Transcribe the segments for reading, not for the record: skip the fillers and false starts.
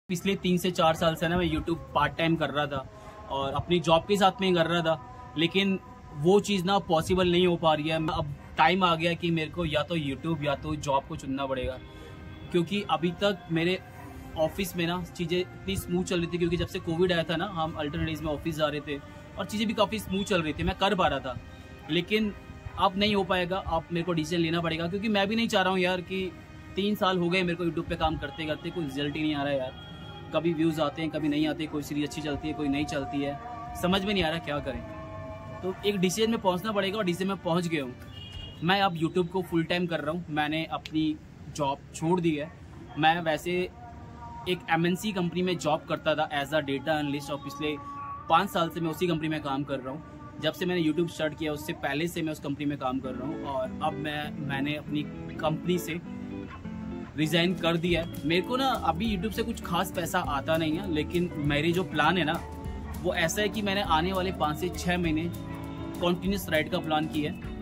पिछले 3 से 4 साल से ना मैं यूट्यूब पार्ट टाइम कर रहा था और अपनी जॉब के साथ में ही कर रहा था, लेकिन वो चीज़ ना पॉसिबल नहीं हो पा रही है। अब टाइम आ गया कि मेरे को या तो यूट्यूब या तो जॉब को चुनना पड़ेगा, क्योंकि अभी तक मेरे ऑफिस में ना चीज़ें इतनी स्मूथ चल रही थी, क्योंकि जब से कोविड आया था ना हम अल्टरनेटिव में ऑफिस जा रहे थे और चीज़ें भी काफ़ी स्मूथ चल रही थी, मैं कर पा रहा था। लेकिन अब नहीं हो पाएगा, अब मेरे को डिसीजन लेना पड़ेगा, क्योंकि मैं भी नहीं चाह रहा हूँ यार कि 3 साल हो गए मेरे को यूट्यूब पे काम करते करते, कोई रिजल्ट ही नहीं आ रहा है यार। कभी व्यूज़ आते हैं, कभी नहीं आते, कोई सीरीज अच्छी चलती है, कोई नहीं चलती है, समझ में नहीं आ रहा क्या करें। तो एक डिसीजन में पहुंचना पड़ेगा और डिसीजन में पहुंच गया हूँ। मैं अब यूट्यूब को फुल टाइम कर रहा हूँ, मैंने अपनी जॉब छोड़ दी है। मैं वैसे एक MNC कंपनी में जॉब करता था एज अ डेटा एनालिस्ट, और पिछले 5 साल से मैं उसी कंपनी में काम कर रहा हूँ। जब से मैंने यूट्यूब स्टार्ट किया उससे पहले से मैं उस कंपनी में काम कर रहा हूँ, और अब मैंने अपनी कंपनी से रिज़ाइन कर दिया है। मेरे को ना अभी यूट्यूब से कुछ खास पैसा आता नहीं है, लेकिन मेरी जो प्लान है ना वो ऐसा है कि मैंने आने वाले 5 से 6 महीने कॉन्टिन्यूस राइड का प्लान किया है।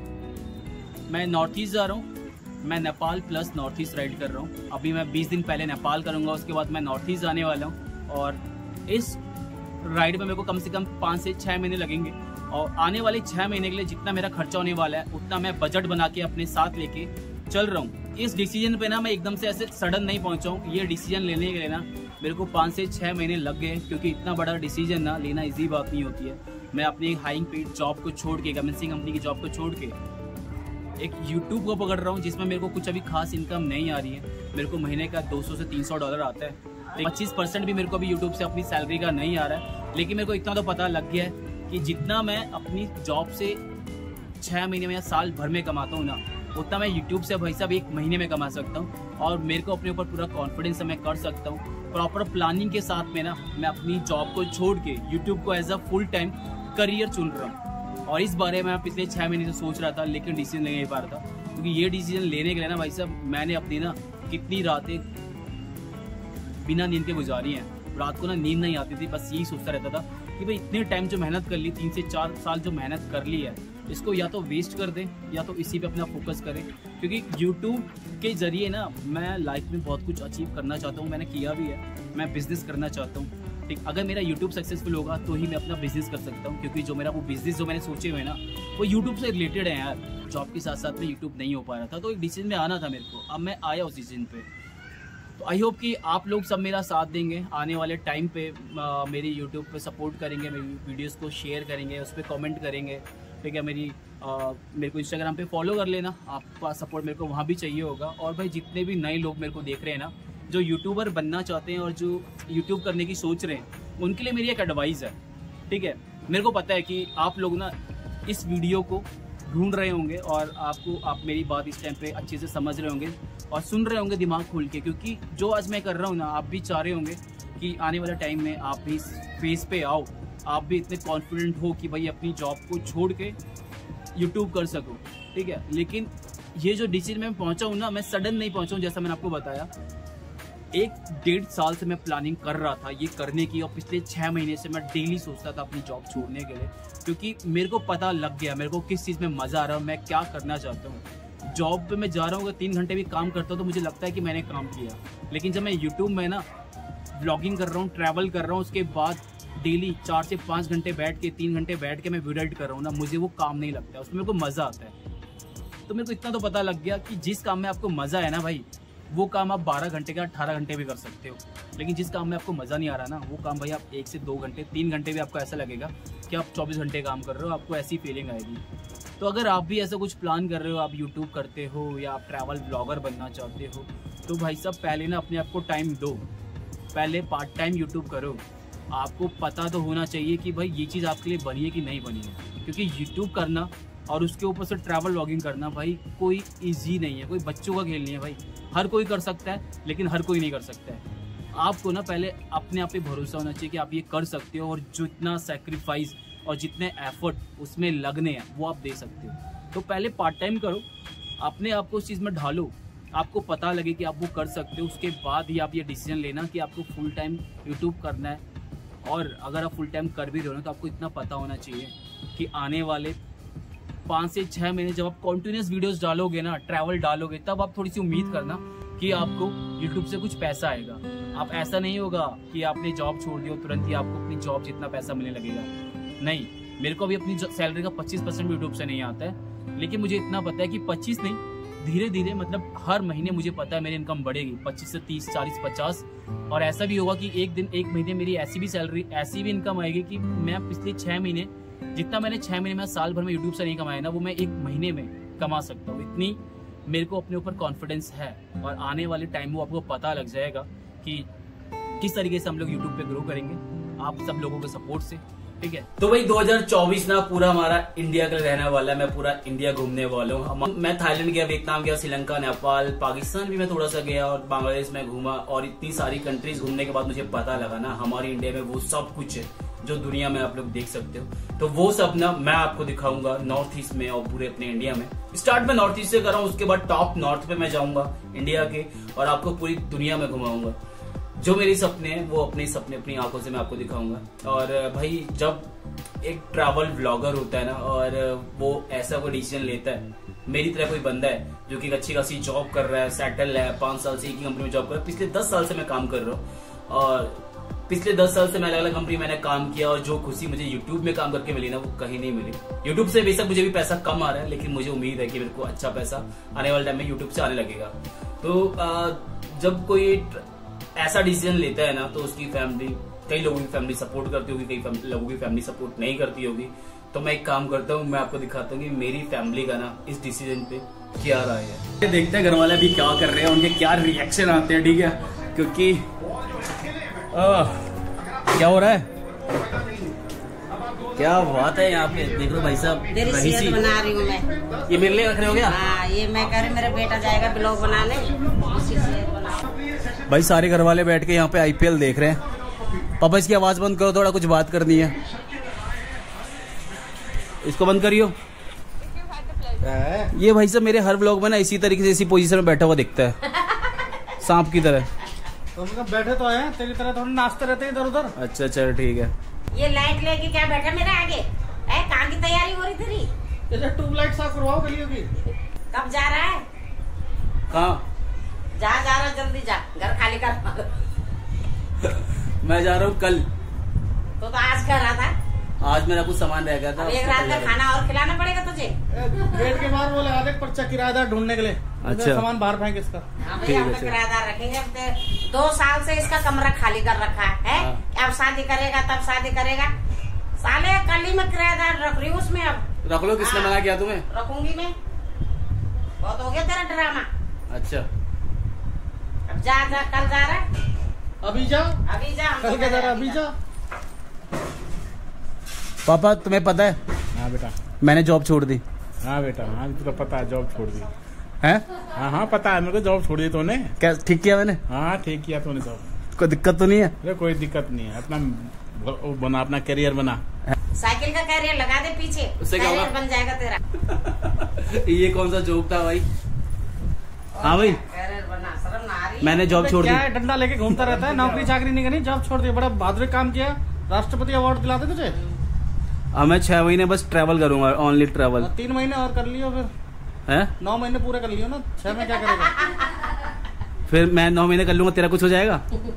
मैं नॉर्थ ईस्ट जा रहा हूँ, मैं Nepal plus north east ride कर रहा हूँ। अभी मैं 20 दिन पहले नेपाल करूँगा, उसके बाद मैं नॉर्थ ईस्ट जाने वाला हूँ, और इस राइड में मेरे को कम से कम 5 से 6 महीने लगेंगे। और आने वाले 6 महीने के लिए जितना मेरा खर्चा होने वाला है उतना मैं बजट बना के अपने साथ लेके चल रहा हूँ। इस डिसीजन पे ना मैं एकदम से ऐसे सडन नहीं पहुंचा हूँ। ये डिसीजन लेने के लिए ना मेरे को 5 से 6 महीने लग गए, क्योंकि इतना बड़ा डिसीजन ना लेना इजी बात नहीं होती है। मैं अपनी एक हाई पेड जॉब को छोड़ के, MNC कंपनी की जॉब को छोड़ के एक यूट्यूब को पकड़ रहा हूँ, जिसमें मेरे को कुछ अभी खास इनकम नहीं आ रही है। मेरे को महीने का $200 से $300 आता है, 25% भी मेरे को अभी यूट्यूब से अपनी सैलरी का नहीं आ रहा है। लेकिन मेरे को इतना तो पता लग गया है कि जितना मैं अपनी जॉब से 6 महीने में या साल भर में कमाता हूँ ना, उतना मैं यूट्यूब से भाई साहब 1 महीने में कमा सकता हूँ। और मेरे को अपने ऊपर पूरा कॉन्फिडेंस है, मैं कर सकता हूँ। प्रॉपर प्लानिंग के साथ में ना मैं अपनी जॉब को छोड़ के यूट्यूब को as a full time career चुन रहा हूँ। और इस बारे में मैं पिछले 6 महीने से सोच रहा था, लेकिन डिसीजन नहीं ले पा रहा था, क्योंकि ये डिसीजन लेने के लिए ना भाई साहब मैंने अपनी ना कितनी रातें बिना नींद के गुजारी हैं। रात को ना नींद नहीं आती थी, बस यही सोचता रहता था कि भाई इतने टाइम जो मेहनत कर ली, 3 से 4 साल जो मेहनत कर ली है, इसको या तो वेस्ट कर दें या तो इसी पे अपना फोकस करें। क्योंकि यूट्यूब के जरिए ना मैं लाइफ में बहुत कुछ अचीव करना चाहता हूँ, मैंने किया भी है। मैं बिजनेस करना चाहता हूँ, ठीक। अगर मेरा यूट्यूब सक्सेसफुल होगा तो ही मैं अपना बिजनेस कर सकता हूँ, क्योंकि जो मेरा वो बिजनेस जो मैंने सोचे हुए ना वो यूट्यूब से रिलेटेड है यार। जॉब के साथ साथ में यूट्यूब नहीं हो पा रहा था, तो एक डिसीजन में आना था मेरे को। अब मैं आया उस डिसीजन पे। तो आई होप कि आप लोग सब मेरा साथ देंगे आने वाले टाइम पे, मेरी यूट्यूब पे सपोर्ट करेंगे, मेरी वीडियोस को शेयर करेंगे, उस पर कमेंट करेंगे, ठीक है। मेरे को इंस्टाग्राम पे फॉलो कर लेना, आपका सपोर्ट मेरे को वहाँ भी चाहिए होगा। और भाई जितने भी नए लोग मेरे को देख रहे हैं ना, जो यूट्यूबर बनना चाहते हैं और जो यूट्यूब करने की सोच रहे हैं, उनके लिए मेरी एक एडवाइस है, ठीक है। मेरे को पता है कि आप लोग ना इस वीडियो को ढूंढ रहे होंगे और आप मेरी बात इस टाइम पे अच्छे से समझ रहे होंगे और सुन रहे होंगे दिमाग खोल के, क्योंकि जो आज मैं कर रहा हूँ ना, आप भी चाह रहे होंगे कि आने वाले टाइम में आप भी इस फेस पे आओ, आप भी इतने कॉन्फिडेंट हो कि भाई अपनी जॉब को छोड़ के यूट्यूब कर सको, ठीक है। लेकिन ये जो डिसीजन में पहुंचा हूँ ना, मैं सडन नहीं पहुंचा हूँ, जैसा मैंने आपको बताया। 1-1.5 साल से मैं प्लानिंग कर रहा था ये करने की, और पिछले 6 महीने से मैं डेली सोचता था अपनी जॉब छोड़ने के लिए, क्योंकि मेरे को पता लग गया मेरे को किस चीज़ में मज़ा आ रहा है, मैं क्या करना चाहता हूँ। जॉब पे मैं जा रहा हूँ, अगर 3 घंटे भी काम करता हूँ तो मुझे लगता है कि मैंने काम किया। लेकिन जब मैं यूट्यूब में ना ब्लॉगिंग कर रहा हूँ, ट्रैवल कर रहा हूँ, उसके बाद डेली 4 से 5 घंटे बैठ के, 3 घंटे बैठ के मैं वीडियो एडिट कर रहा हूँ ना, मुझे वो काम नहीं लगता है, उसमें मेरे को मज़ा आता है। तो मेरे को इतना तो पता लग गया कि जिस काम में आपको मज़ा है ना भाई, वो काम आप 12 घंटे का 18 घंटे भी कर सकते हो। लेकिन जिस काम में आपको मज़ा नहीं आ रहा ना, वो काम भाई आप 1 से 2 घंटे 3 घंटे भी आपको ऐसा लगेगा कि आप 24 घंटे काम कर रहे हो, आपको ऐसी फीलिंग आएगी। तो अगर आप भी ऐसा कुछ प्लान कर रहे हो, आप यूट्यूब करते हो या आप ट्रैवल ब्लॉगर बनना चाहते हो, तो भाई साहब पहले ना अपने आप को टाइम दो, पहले पार्ट टाइम यूट्यूब करो। आपको पता तो होना चाहिए कि भाई ये चीज़ आपके लिए बनी है कि नहीं बनी है, क्योंकि यूट्यूब करना और उसके ऊपर से ट्रैवल व्लॉगिंग करना भाई कोई इजी नहीं है, कोई बच्चों का खेल नहीं है भाई। हर कोई कर सकता है, लेकिन हर कोई नहीं कर सकता है। आपको ना पहले अपने आप पे भरोसा होना चाहिए कि आप ये कर सकते हो, और जितना सेक्रीफाइस और जितने एफर्ट उसमें लगने हैं वो आप दे सकते हो। तो पहले पार्ट टाइम करो, अपने आप को उस चीज़ में ढालो, आपको पता लगे कि आप वो कर सकते हो, उसके बाद ही आप ये डिसीजन लेना कि आपको फुल टाइम यूट्यूब करना है। और अगर आप फुल टाइम कर भी रहे हो ना, तो आपको इतना पता होना चाहिए कि आने वाले 5 से 6 महीने जब आप कॉन्टिन्यूस वीडियोस डालोगे ना, ट्रैवल डालोगे, तब आप थोड़ी सी उम्मीद करना कि आपको यूट्यूब से कुछ पैसा आएगा। आप ऐसा नहीं होगा कि आपने जॉब छोड़ दी और तुरंत ही आपको अपनी जॉब जितना पैसा मिलने लगेगा। नहीं, मेरे को अभी अपनी सैलरी का 25% यूट्यूब से नहीं आता है, लेकिन मुझे इतना पता है कि 25 नहीं, धीरे धीरे मतलब हर महीने मुझे पता है मेरी इनकम बढ़ेगी 25 से 30, 40, 50। और ऐसा भी होगा कि एक महीने मेरी ऐसी भी सैलरी, ऐसी भी इनकम आएगी कि मैं पिछले 6 महीने जितना मैंने 6 महीने में साल भर में यूट्यूब से नहीं कमाया ना, वो मैं 1 महीने में कमा सकता हूँ। इतनी मेरे को अपने ऊपर कॉन्फिडेंस है। और आने वाले टाइम वो आपको पता लग जाएगा कि किस तरीके से हम लोग यूट्यूब पे ग्रो करेंगे, आप सब लोगों के सपोर्ट से। ठीक है, तो भाई 2024 ना पूरा हमारा इंडिया का रहने वाला है। मैं पूरा इंडिया घूमने वाला हूँ। मैं थाईलैंड गया, वियतनाम गया, श्रीलंका, नेपाल, पाकिस्तान भी मैं थोड़ा सा गया और बांग्लादेश में घूमा। और इतनी सारी कंट्रीज घूमने के बाद मुझे पता लगा ना, हमारे इंडिया में वो सब कुछ है जो दुनिया में आप लोग देख सकते हो। तो वो सब ना मैं आपको दिखाऊंगा नॉर्थ ईस्ट में और पूरे अपने इंडिया में। स्टार्ट में नॉर्थ ईस्ट से कर रहा हूँ, उसके बाद टॉप नॉर्थ पे मैं जाऊंगा इंडिया के और आपको पूरी दुनिया में घुमाऊंगा। जो मेरे सपने हैं वो अपने सपने अपनी आंखों से मैं आपको दिखाऊंगा। और भाई जब एक ट्रैवल व्लॉगर होता है ना और वो ऐसा कोई डिसीजन लेता है, मेरी तरह कोई बंदा है जो कि अच्छी खासी जॉब कर रहा है, सेटल है, 5 साल से एक ही कंपनी में जॉब कर रहा है, पिछले 10 साल से मैं काम कर रहा हूँ और पिछले 10 साल से मैं अलग अलग कंपनी मैंने काम किया और जो खुशी मुझे यूट्यूब में काम करके मिली ना, वो कहीं नहीं मिली। यूट्यूब से बेशक मुझे भी पैसा कम आ रहा है, लेकिन मुझे उम्मीद है कि मेरे को अच्छा पैसा आने वाले टाइम में यूट्यूब से आने लगेगा। तो जब कोई ऐसा डिसीजन लेता है ना, तो उसकी फैमिली, कई लोगों की फैमिली सपोर्ट करती होगी, कई लोगों की फैमिली सपोर्ट नहीं करती होगी। तो मैं एक काम करता हूँ, मैं आपको दिखाता हूँ कि मेरी फैमिली का ना इस डिसीजन पे क्या राय है। देखते हैं घर वाले अभी क्या कर रहे हैं, उनके क्या रिएक्शन आते हैं। ठीक है, क्योंकि क्या हो रहा है, क्या बात है यहाँ पे, देख लो भाई साहब। रहीसी बना रही हूँ मैं। ये मेरे लिए रख रहे हो क्या? हाँ, ये मैं कह रही, मेरा बेटा जाएगा ब्लॉग बनाने, उसी से बना। भाई सारे घर वाले बैठ के यहाँ पे IPL देख रहे हैं। पापा इसकी आवाज बंद करो, थोड़ा कुछ बात करनी है। इसको बंद करियो। ये भाई साहब मेरे हर व्लॉग में ना इसी तरीके से, इसी पोजीशन में बैठा हुआ दिखता है, सांप की तरह। तो बैठे तो है, तेरी तरह थोड़ी नाचते रहते हैं इधर उधर। अच्छा चल ठीक है। ये लाइट लेके क्या बैठा मेरे आगे? कहाँ की तैयारी हो रही तेरी? ट्यूबलाइट साफ करवाओ गलियों की। कब जा रहा है? कहाँ जा रहा, जल्दी जा, घर खाली कर। मैं जा रहा हूँ कल। तो आज कह रहा था? आज मेरा कुछ सामान रह गया था। एक रात का खाना और खिलाना पड़ेगा तुझे। गेट के बाहर वो लगा दे पर्चा किराएदार ढूंढने के लिए। अच्छा, सामान बाहर फेंक इसका। हाँ भैया, हम किराएदार रखेंगे। 2 साल से इसका कमरा खाली कर रखा है। अब शादी करेगा तब शादी करेगा। साले कली में किराएदार रख रही हूँ उसमें। अब रख लो, किसने मना किया तुम्हें? रखूंगी मैं, बहुत हो गया तेरा ड्रामा। अच्छा अब जा, कल जा रहा है? अभी जा, अभी जा, कल क्या जा रहा, अभी जा। पापा तुम्हें पता है? हाँ बेटा, मैंने जॉब छोड़ दी। हाँ बेटा, हाँ तुझे पता है, जॉब छोड़ दी है? हाँ पता है मेरे को, जॉब छोड़ दी तूने। क्या ठीक किया मैंने? हाँ ठीक किया तूने जॉब। कोई दिक्कत तो नहीं है? अरे कोई दिक्कत नहीं है, अपना बना, अपना करियर बना। साइकिल का कैरियर लगा दे पीछे, उससे क्या होगा? बन जाएगा तेरा। ये कौन सा जोक था भाई? हाँ भाई, कैरियर बना, शर्म ना आ रही? मैंने जॉब छोड़ दी। क्या है, डंडा लेके घूमता रहता है, नौकरी चाकरी नहीं करनी, जॉब छोड़ दिया। बड़ा बहादुर काम किया, राष्ट्रपति अवार्ड दिलाते तुझे। अब मैं 6 महीने बस ट्रैवल करूंगा, ओनली ट्रैवल। 3 महीने और कर लियो फिर। है 9 महीने पूरे कर लियो ना, 6 में क्या करेगा? फिर मैं 9 महीने कर लूंगा, तेरा कुछ हो जाएगा?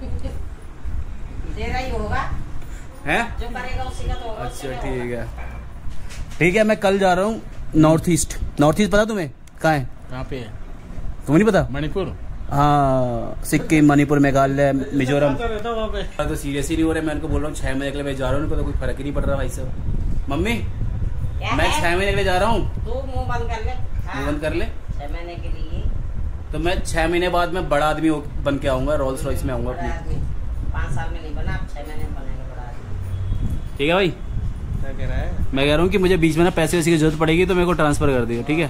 तेरा ही होगा है? जो करेगा उसी का तो होगा। अच्छा ठीक है, ठीक है। मैं कल जा रहा हूँ नॉर्थ ईस्ट। नॉर्थ ईस्ट पता तुम्हें कहाँ है? कहाँ पे है? तुम्हें नहीं पता? मणिपुर। हाँ, सिक्किम, मणिपुर, मेघालय, मिजोरम। वहाँ तो सीरियस ही नहीं हो रहा है, मैं उनको बोल रहा हूँ 6 महीने के लिए मैं जा रहा हूँ, उनको तो कोई फर्क ही नहीं पड़ रहा भाई साहब। मम्मी मैं 6 महीने के लिए जा रहा हूँ। तू मुंह बंद कर ले। मुंह बंद कर ले। 6 महीने के लिए तो मैं 6 महीने बाद मैं बड़ा आदमी बन के आऊंगा, रोल्स रॉयस में आऊंगा अपनी। 5 साल में नहीं बना, 6 महीने में बनेगा बड़ा आदमी। ठीक है भाई? क्या कह रहा है? मैं कह रहा हूँ कि मुझे बीच में ना पैसे वैसे की जरूरत पड़ेगी तो मेरे को ट्रांसफर कर दियो। ठीक है?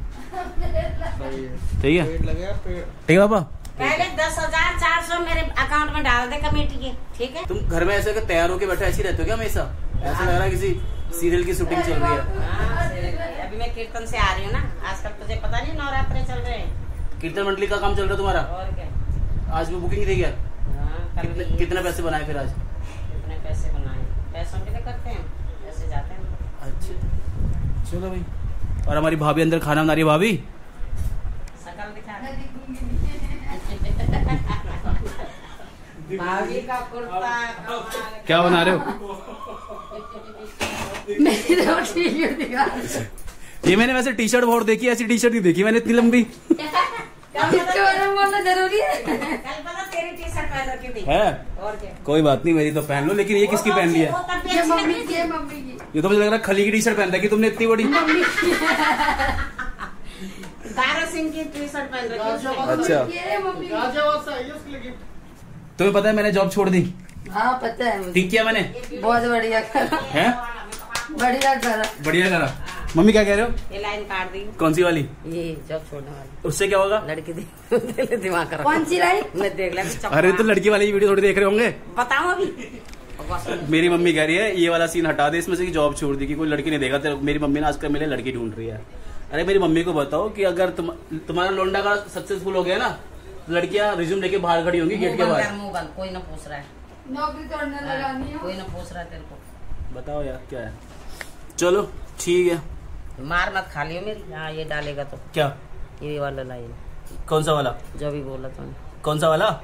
ठीक है, ठीक है पापा। पहले 10,400 मेरे अकाउंट में डाल दे कमेटी के। ठीक है? तुम घर में ऐसे तैयार होके बैठे ऐसे ही रहते हो क्या हमेशा? ऐसा लग रहा है किसी सीरियल की शूटिंग चल रही है। हाँ, अभी मैं कीर्तन से आ रही हूँ ना, आजकल तुझे पता नहीं नवरात्रे चल रहे हैं। कीर्तन मंडली का काम चल रहा है तुम्हारा? और क्या, आज भी बुकिंग थी क्या? हाँ, कितने पैसे बनाए फिर आज? कितने पैसे बनाए? पैसों के लिए करते हैं, पैसे जाते हैं। अच्छा चलो भाई। और हमारी भाभी अंदर खाना बना रही है। भाभी शकल दिखा भाभी का कुर्ता क्या बना रहे हो? ये मैंने वैसे टी शर्ट बहुत देखी, ऐसी टी शर्ट नहीं देखी मैंने इतनी लंबी। जरूरी है। कल पता तेरी टी शर्ट पहन रखी थी। है और क्या? कोई बात नहीं, मेरी तो पहन लो, लेकिन ये किसकी पहन ली है? ये मम्मी की। ये तो मुझे लग रहा है खली की टी शर्ट पहन रखी तुमने इतनी बड़ी। दारा सिंह की टी शर्ट पहन रखी। अच्छा, तुम्हें पता है मैंने जॉब छोड़ दी? हाँ पता है मुझे। ठीक किया मैंने? बहुत बढ़िया करा। है? बढ़िया करा। बढ़िया करा। मम्मी क्या कह रहे हो? ये लाइन काट दी। कौन सी वाली? ये जॉब छोड़ने वाली। उससे क्या होगा? लड़की दिमाग कर। कौन सी लाइन? मैं देख लिया। अरे तो लड़की वाली वीडियो थोड़ी देख रहे होंगे। बताओ अभी। मेरी मम्मी कह रही है ये वाला सीन हटा दे इसमें से, कि जॉब छोड़ दी कि कोई लड़की नहीं देगा तेरे। मेरी मम्मी ने आजकल मेरे लड़की ढूंढ रही है। अरे मेरी मम्मी को बताओ कि अगर तुम्हारा लोंडा का सक्सेसफुल हो गया ना, लड़कियां रिज्यूम लेके बाहर खड़ी होंगी गेट के बाहर। मुंह बंद, कोई ना पूछ रहा है। नौकरी तोड़ने लगानी है। कोई ना पूछ रहा है तेरे को। बताओ यार क्या है। चलो ठीक है, मार मत खा लियो मेरी। हाँ ये डालेगा तो क्या? ये वाला लाइन। कौन सा वाला? जो भी बोला तुमने। कौन सा वाला?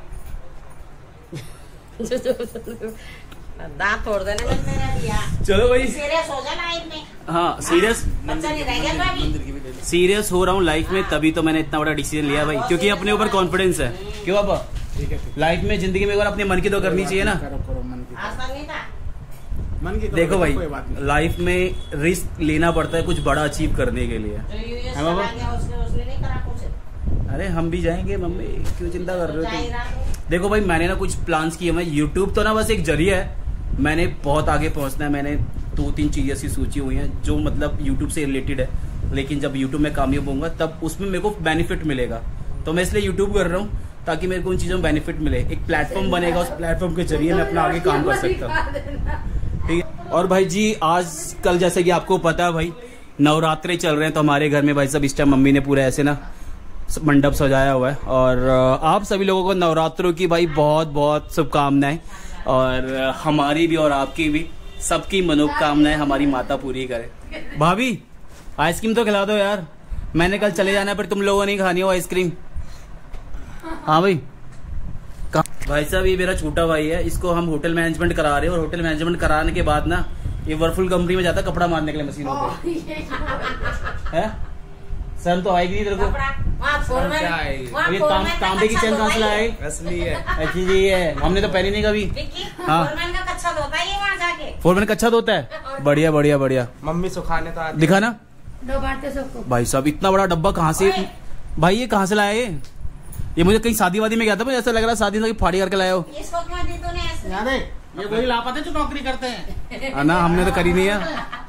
दांत तोड़ देने में तेरा दिया। चलो भाई, सीरियस हो जा लाइफ में। हाँ सीरियस, बच्चा नहीं रह गया तो अभी। सीरियस हो रहा हूँ लाइफ में, तभी तो मैंने इतना बड़ा डिसीजन लिया भाई, क्योंकि अपने ऊपर कॉन्फिडेंस है। क्यों पापा? लाइफ में जिंदगी में एक बार अपने मन की तो करनी चाहिए ना। आज तक नहीं था। देखो भाई, लाइफ में रिस्क लेना पड़ता है कुछ बड़ा अचीव करने के लिए। जो यूएस है बाबा? चला गया उसने नहीं करा कुछ। अरे हम भी जाएंगे मम्मी, क्यों चिंता कर रहे जा हो ही तुम? रहा है। देखो भाई, मैंने ना कुछ प्लान्स किए। मैं यूट्यूब तो ना बस एक जरिया है, मैंने बहुत आगे पहुंचना है। मैंने 2-3 चीजें ऐसी सोची हुई हैं जो मतलब यूट्यूब से रिलेटेड है, लेकिन जब यूट्यूब में कामयाब होऊंगा तब उसमें मेरे को बेनिफिट मिलेगा। तो मैं इसलिए यूट्यूब कर रहा हूँ ताकि मेरे को उन चीजों में बेनिफिट मिले। एक प्लेटफॉर्म बनेगा, उस प्लेटफॉर्म के जरिए मैं अपना आगे काम कर सकता हूँ। ठीक है। और भाई जी, आज कल जैसे कि आपको पता है भाई, नवरात्रे चल रहे हैं, तो हमारे घर में भाई साहब इस टाइम मम्मी ने पूरा ऐसे ना मंडप सजाया हुआ है। और आप सभी लोगों को नवरात्रों की भाई बहुत बहुत शुभकामनाएं, और हमारी भी और आपकी भी, सबकी मनोकामनाएं हमारी माता पूरी करे। भाभी आइसक्रीम तो खिला दो यार, मैंने कल चले जाना है पर तुम लोगों ने खानी हो आइसक्रीम। हाँ भाई, भाई साहब ये मेरा छोटा भाई है, इसको हम होटल मैनेजमेंट करा रहे हैं, और होटल मैनेजमेंट कराने के बाद ना ये वर्लपूल कंपनी में जाता है कपड़ा मारने के लिए मशीनों पे। है सर तो आएगी नहीं तेरे को? ये तांबे की चैन कहाँ से लाएगी? असली है। अच्छी जी है, हमने तो पहनी नहीं कभी। हाँ, फोरमैन का कच्चा धोता है ये वहाँ जाके। फोरमैन कच्चा धोता है? बढ़िया बढ़िया बढ़िया। मम्मी सुखाने तो आती दिखा ना दो बांटते सबको। भाई साहब, इतना बड़ा डब्बा कहाँ से भाई, ये कहाँ से लाया ये मुझे कहीं शादी वादी में गया था, मुझे ऐसा लग रहा शादी में फाड़ी करके लाया हो। इसको क्यों दी तूने ऐसे? याद है ये वही लापता जो नौकरी करते हैं ना, हमने तो करी नहीं है।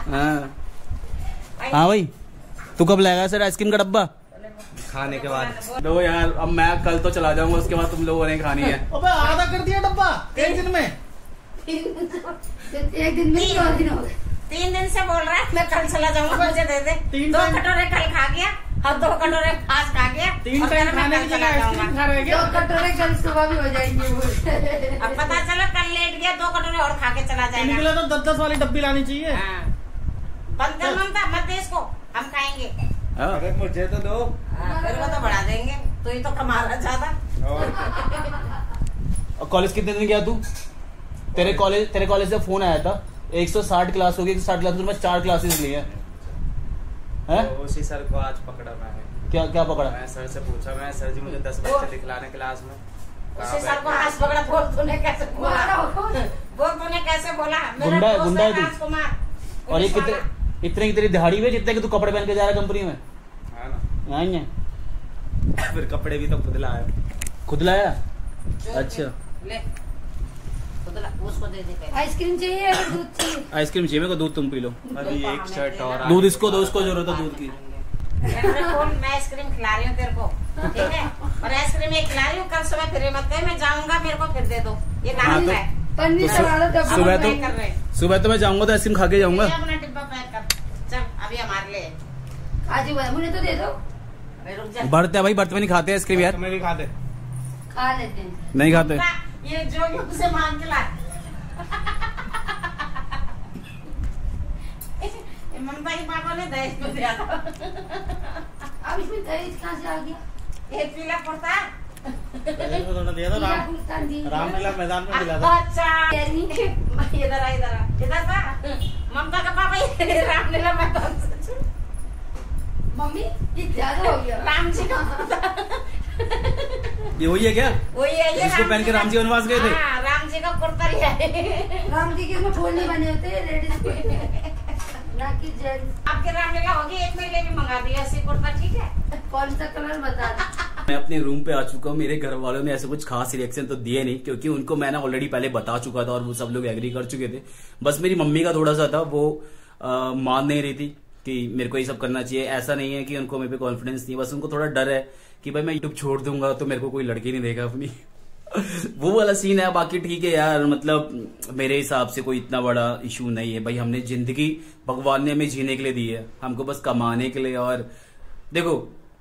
हाँ भाई, तू कब लाएगा सर आइसक्रीम का डब्बा? खाने के बाद। दो यार, अब मैं कल तो चला जाऊंगा, उसके बाद तुम लोगों ने खानी है। अबे आधा कर दिया डब्बा एक दिन में। एक दिन में 2 दिन हो गए। 3 दिन से बोल रहा है मैं कल चला जाऊंगा, मुझे दे दे। 3 2 कटोरे कल खा गया और 2 कटोरे आज खा गया। 3 और टाइम कल मैं खाने कल की चला आइसक्रीम जाऊंगा। खा रहे 2 क्या? कटोरे कल सुबह भी हो जाएंगे। अब पता चला कल लेट गया, 2 कटोरे और खा के चला इनके जाएगा। लिए तो 10-10 वाली डब्बी लानी चाहिए। हाँ। बंद कर ममता, मत दे इसको, हम खाएंगे। हाँ। अरे मुझे तो दो। तेरे को तो बढ़ा देंगे, तू ही तो कमा रहा ज्यादा। और कॉलेज कितने दिन गया तू? तेरे कॉलेज से फोन आया था, 160 क्लास होगी, 160 क्लास में 4 क्लासेस लिए हैं। तो उसी सर को आज पकड़ा मैंने। क्या क्या पकड़ा? मैं सर से पूछा, मैं सर जी मुझे 10 बच्चे दिखलाने क्लास में। उसी सर को हाथ पकड़ा, बोल तूने कैसे बोला? बोल तूने कैसे बोला? गुंडा है, गुंडा है तू। राजकुमार। और ये इतने की तेरी दिहाड़ी में जितने कि तू कपड़े पहन के जा रहा है कंपनी में? हाँ ना। आई है। फिर कपड़े भी तो खुद लाया। खुद लाया? अच्छा, ले उसको दे दे। आइसक्रीम चाहिए या दूध चाहिए? आइसक्रीम चाहिए मेरे को, दूध तुम पी लो। अभी एक शर्ट और दूध इसको दो, उसको जरूरत है दूध की। मैं आइसक्रीम खिला रही हूँ तेरे को, ठीक है? और आइसक्रीम एक खिला रही हूँ, कल सुबह फिर मत कहे मैं जाऊंगा मेरे को फिर दे दो। ये काम तो- है। पन्नी तो चढ़ा लो डब्बा। सुबह तो मैं जाऊंगा तो आइसक्रीम खा के जाऊंगा। अपना डिब्बा पैक कर, चल अभी हमारे लिए। आज ही मुझे तो दे दो। अरे रुक जा। बर्त है भाई, बर्त में नहीं खाते आइसक्रीम यार। तुम्हें भी खा दे। खा लेते हैं। नहीं खाते। ये जो से मांग के ला। ममता के पापा ने दहेज को दिया था। अब इसमें दहेज कहाँ से आ गया? एक पीला पड़ता है, थोड़ा दिया था रामलीला मैदान में मिला था। अच्छा इधर आ इधर था ममता का पापा रामलीला मैदान से। मम्मी ये ज्यादा हो गया। राम जी का ये वही है क्या? वही है ये इसको पहन के राम जी वनवास गए थे। हाँ, राम जी का कुर्ता लिया है। राम जी के उसमें फूल नहीं बने होते लेडीज ना कि जेंट्स। आपके रामलीला होगी एक महीने भी मंगा दिया ऐसे कुर्ता, ठीक है? कौन सा कलर बता दो। मैं अपने रूम पे आ चुका हूँ। मेरे घर वालों ने ऐसे कुछ खास रिएक्शन तो दिए नहीं, क्योंकि उनको मैंने ऑलरेडी पहले बता चुका था और वो सब लोग एग्री कर चुके थे। बस मेरी मम्मी का थोड़ा सा था, वो मान नहीं रही थी कि मेरे को ये सब करना चाहिए। ऐसा नहीं है कि उनको मेरे पे कॉन्फिडेंस नहीं, बस उनको थोड़ा डर है कि भाई मैं यूट्यूब छोड़ दूंगा तो मेरे को कोई लड़की नहीं देगा अपनी। वो वाला सीन है। बाकी ठीक है यार, मतलब मेरे हिसाब से कोई इतना बड़ा इशू नहीं है भाई। हमने जिंदगी भगवान ने हमें जीने के लिए दी है, हमको बस कमाने के लिए। और देखो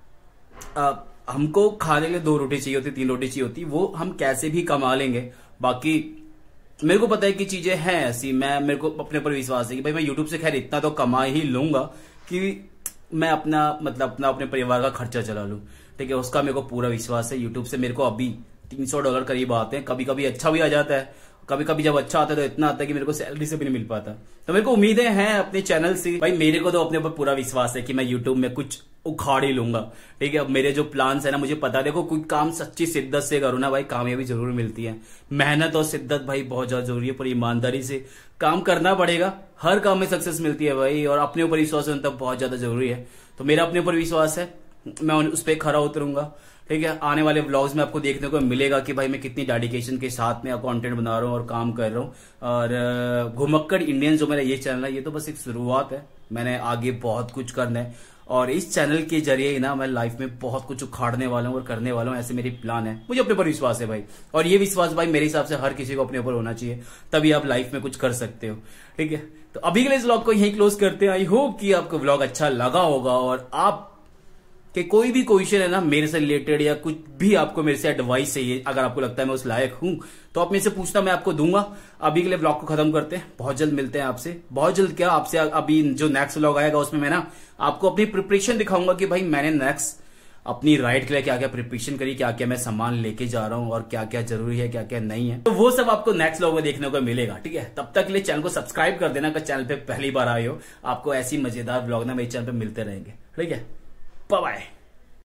हमको खाने के लिए 2 रोटी चाहिए होती, 3 रोटी चाहिए होती, वो हम कैसे भी कमा लेंगे। बाकी मेरे को पता है कि चीजें हैं ऐसी, मेरे को अपने ऊपर विश्वास है कि भाई मैं यूट्यूब से खैर इतना तो कमा ही लूंगा कि मैं अपने परिवार का खर्चा चला लूं, ठीक है? उसका मेरे को पूरा विश्वास है। यूट्यूब से मेरे को अभी $300 करीब आते हैं। कभी कभी अच्छा भी आ जाता है, कभी कभी जब अच्छा आता है तो इतना आता है कि मेरे को सैलरी से भी नहीं मिल पाता। तो मेरे को उम्मीदें हैं अपने चैनल से। भाई मेरे को तो अपने ऊपर पूरा विश्वास है कि मैं यूट्यूब में कुछ उखाड़ ही लूंगा, ठीक है? अब मेरे जो प्लान्स है ना, मुझे पता है, देखो कोई काम सच्ची शिद्दत से करो ना भाई, कामयाबी जरूर मिलती है। मेहनत और शिद्दत भाई बहुत ज्यादा जरूरी है, पर ईमानदारी से काम करना पड़ेगा। हर काम में सक्सेस मिलती है भाई, और अपने ऊपर विश्वास होना तब बहुत ज्यादा जरूरी है। तो मेरा अपने ऊपर विश्वास है, मैं उस पर खरा उतरूंगा, ठीक है? आने वाले व्लॉग्स में आपको देखने को मिलेगा कि भाई मैं कितनी डेडिकेशन के साथ में कंटेंट बना रहा हूँ और काम कर रहा हूँ। और घुमक्कड़ इंडियन जो मेरा ये चैनल है, ये तो बस एक शुरुआत है। मैंने आगे बहुत कुछ करना है, और इस चैनल के जरिए ही ना मैं लाइफ में बहुत कुछ उखाड़ने वाला हूँ और करने वाला हूँ। ऐसे मेरी प्लान है, मुझे अपने ऊपर विश्वास है भाई। और ये विश्वास भाई मेरे हिसाब से हर किसी को अपने ऊपर होना चाहिए, तभी आप लाइफ में कुछ कर सकते हो, ठीक है? तो अभी के लिए इस व्लॉग को यहीं क्लोज करते हैं। आई होप कि आपको व्लॉग अच्छा लगा होगा, और आप कि कोई भी क्वेश्चन है ना मेरे से रिलेटेड, या कुछ भी आपको मेरे से एडवाइस चाहिए, अगर आपको लगता है मैं उस लायक हूं, तो आप मेरे से पूछना, मैं आपको दूंगा। अभी के लिए व्लॉग को खत्म करते हैं, बहुत जल्द मिलते हैं आपसे। बहुत जल्द क्या, आपसे अभी जो नेक्स्ट व्लॉग आएगा उसमें मैं ना आपको अपनी प्रिपरेशन दिखाऊंगा कि भाई मैंने नेक्स्ट अपनी राइड के लिए क्या क्या प्रिपरेशन करी, क्या क्या मैं सामान लेके जा रहा हूं, और क्या क्या जरूरी है, क्या क्या नहीं है। तो वो सब आपको नेक्स्ट व्लॉग में देखने को मिलेगा, ठीक है? तब तक के लिए चैनल को सब्सक्राइब कर देना, अगर चैनल पे पहली बार आए हो। आपको ऐसी मजेदार व्लॉग ना मेरे चैनल पे मिलते रहेंगे, ठीक है? Bye bye.